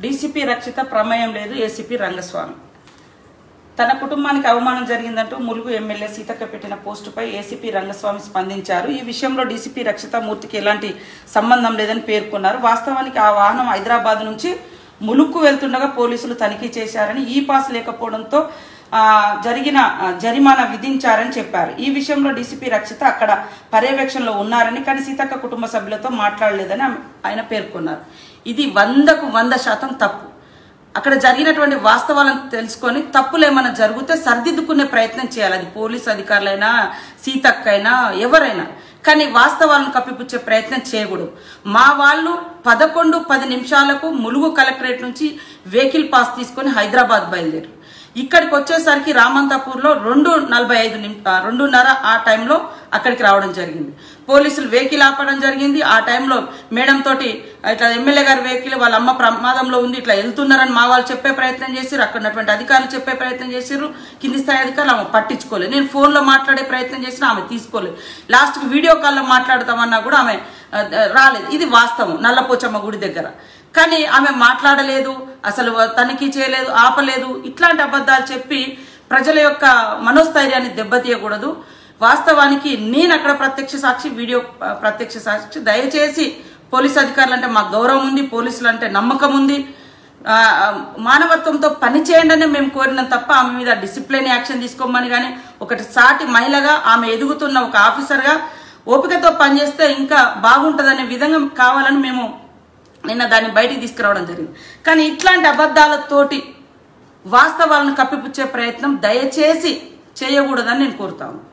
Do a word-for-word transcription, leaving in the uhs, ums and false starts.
DCP రక్షిత ప్రమేయం లేదు, ACP Rangaswamy. తన కుటుంబానికి అవమానం జరిగిందంటూ ములుగు ఎమ్మెల్యే సీతక్క పెట్టిన పోస్టుపై ఏసీపీ రంగస్వామి స్పందించారు. ఈ విషయంలో డీసీపీ రక్షిత మూర్తికి ఎలాంటి సంబంధం లేదని పేర్కొన్నారు. వాస్తవానికి ఆ వాహనం హైదరాబాద్ నుంచి ములుగుకు వెళ్తుండగా పోలీసులు తనిఖీ చేశారని, ఈ పాస్ లేకపోవడంతో జరిగిన జరిమానా విధించారని చెప్పారు. ఈ విషయంలో డీసీపీ రక్షిత అక్కడ పర్యవేక్షణలో ఉన్నారని, కానీ సీతక్క కుటుంబ సభ్యులతో మాట్లాడలేదని ఆయన పేర్కొన్నారు. ఇది వందకు వంద శాతం తప్పు. అక్కడ జరిగినటువంటి వాస్తవాలను తెలుసుకొని తప్పులు ఏమైనా జరిగితే సరిదిద్దుకునే ప్రయత్నం చేయాలి. అది పోలీస్ అధికారులైనా, సీతక్క అయినా, ఎవరైనా. కానీ వాస్తవాలను కప్పిపుచ్చే ప్రయత్నం చేయకూడదు. మా వాళ్ళు పదకొండు పది నిమిషాలకు ములుగు కలెక్టరేట్ నుంచి వెహికల్ పాస్ తీసుకొని హైదరాబాద్ బయలుదేరు. ఇక్కడికి వచ్చేసరికి రామంతాపూర్లో రెండు నలభై ఐదు నిమిష రెండున్నర ఆ టైంలో అక్కడికి రావడం జరిగింది. పోలీసులు వెహికల్ ఆపడం జరిగింది. ఆ టైంలో మేడం తోటి ఇట్లా ఎమ్మెల్యే గారి వెహికల్ వాళ్ళ అమ్మ ప్రమాదంలో ఉంది, ఇట్లా వెళ్తున్నారని మా వాళ్ళు చెప్పే ప్రయత్నం చేశారు. అక్కడ ఉన్నటువంటి అధికారులు చెప్పే ప్రయత్నం చేశారు. కింది స్థాయి అధికారులు ఆమె పట్టించుకోలేదు. నేను ఫోన్లో మాట్లాడే ప్రయత్నం చేసినా ఆమె తీసుకోలేదు. లాస్ట్కి వీడియో కాల్లో మాట్లాడతామన్నా కూడా ఆమె రాలేదు. ఇది వాస్తవం నల్లపోచమ్మ గుడి దగ్గర. కానీ ఆమె మాట్లాడలేదు, అసలు తనిఖీ చేయలేదు, ఆపలేదు. ఇట్లాంటి అబద్ధాలు చెప్పి ప్రజల యొక్క మనోస్థైర్యాన్ని దెబ్బతీయకూడదు. వాస్తవానికి నేను అక్కడ ప్రత్యక్ష సాక్షి, వీడియో ప్రత్యక్ష సాక్షి. దయచేసి పోలీసు అధికారులు అంటే మాకు గౌరవం ఉంది, పోలీసులు అంటే నమ్మకం ఉంది, మానవత్వంతో పనిచేయండి అని మేము కోరినాం తప్ప ఆమె మీద డిసిప్లిన్ యాక్షన్ తీసుకోమని కానీ, ఒకటి సాటి మహిళగా ఆమె ఎదుగుతున్న ఒక ఆఫీసర్గా ఓపికతో పనిచేస్తే ఇంకా బాగుంటుందనే విధంగా కావాలని మేము నిన్న దాన్ని బయటికి తీసుకురావడం జరిగింది. కానీ ఇట్లాంటి అబద్ధాలతోటి వాస్తవాలను కప్పిపుచ్చే ప్రయత్నం దయచేసి చేయకూడదని నేను కోరుతాను.